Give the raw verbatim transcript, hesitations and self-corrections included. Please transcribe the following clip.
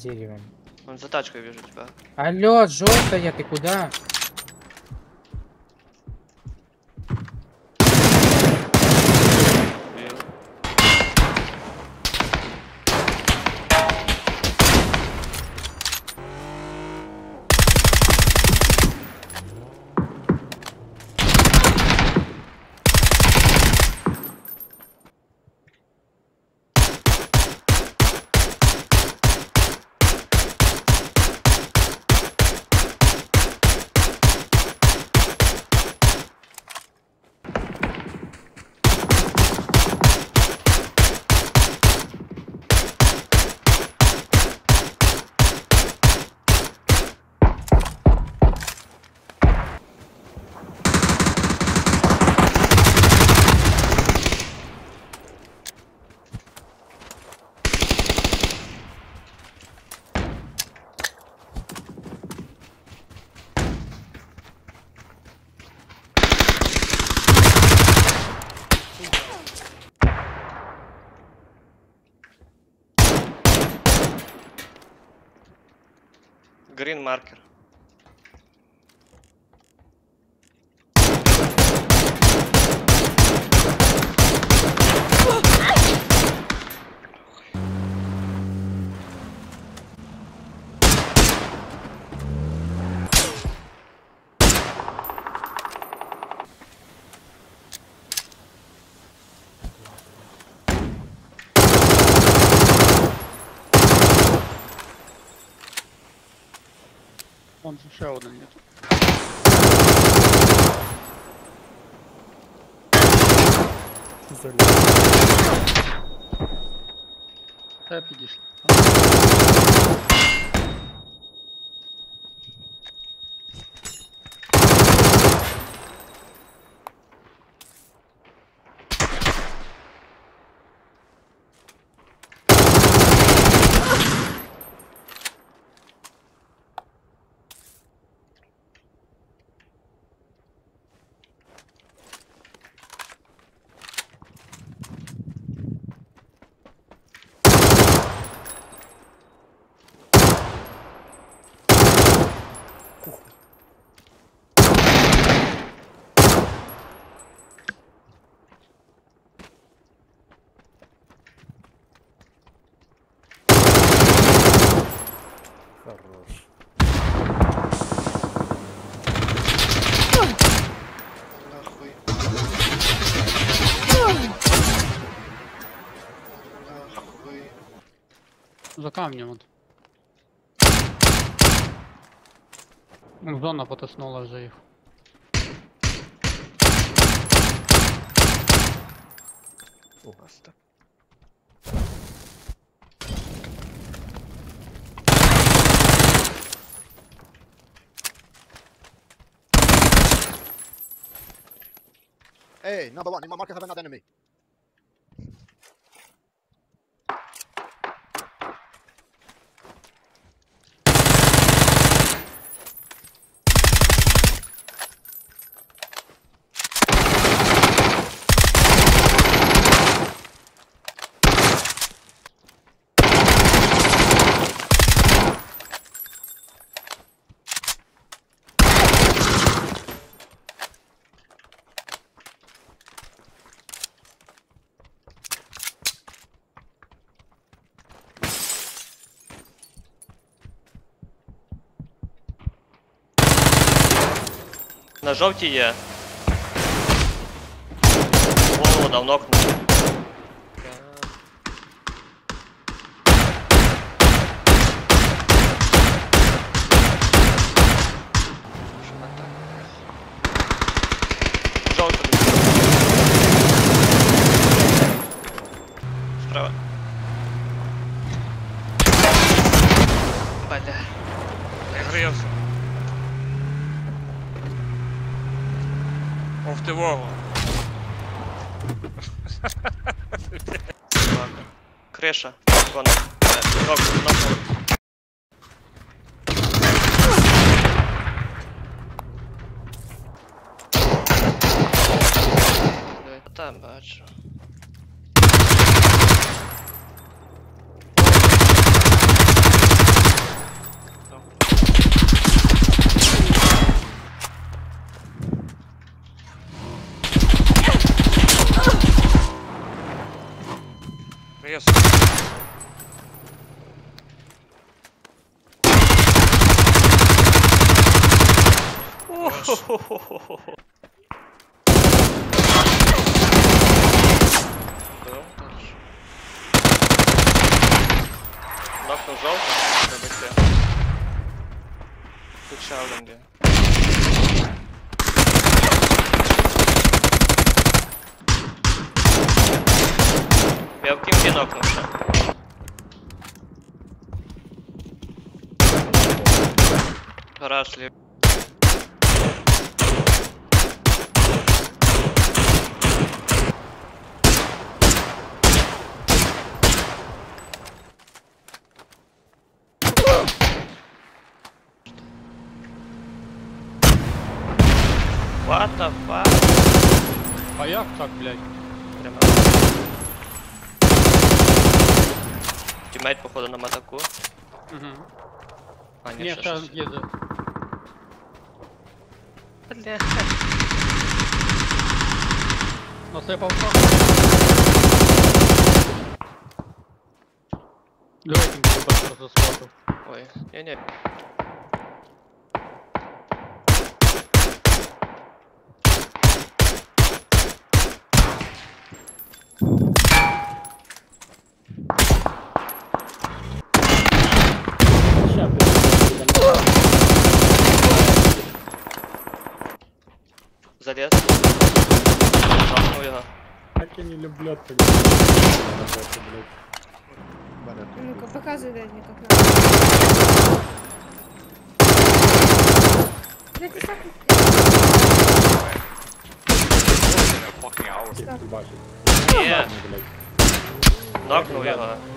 деревом. Он за тачкой вижу тебя. Алло, желтая, ты куда? Вижу. Green маркер. Вон ще один є тут. Та підійшли. Хорош. Нахуй. Нахуй. За камнем от. Ну, зона потиснула вже їх. Баста. Hey, number one, in my market have another enemy. На жовтій є. Голову дав нокнув. Жовтий. Справа. Бля. Грився. Оф ти вогу. Криша. Вон. Нок, нок. Там бачу. Рез. Здорово, хорошо. Нокнув жовтий, пробити. Тут ще один є. Я в кімпі нокнув ще. Гараж лів. What the fuck? А як так, блядь? Прямо. Тімейт, походу, на матаку. Угу. А, ні, Ні, ще ще щось. їде. Бля. Насипав так. Рейтинг тебе розсватив. Ой, ні-ні. Залез. Нокнув його. Как я не люблю это, блядь. Ну-ка, показывай, дай мне как надо. Блядь, ты сам... Ебашит. Ні, Блядь. нокнув його.